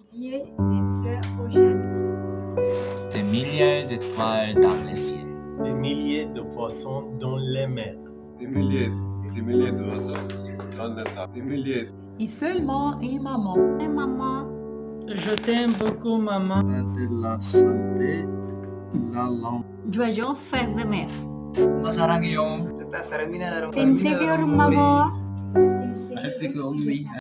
milliers de fleurs au jardin. Des milliers d'étoiles dans le ciel. Des milliers de poissons dans les mers. Des milliers d'oiseaux dans le sable. Des milliers. Et seulement une maman. Et maman, Je t'aime beaucoup, maman. De la santé, la langue. Jojo frère de mer. Masarang iyong Sinsevior mamo. أحبك أمي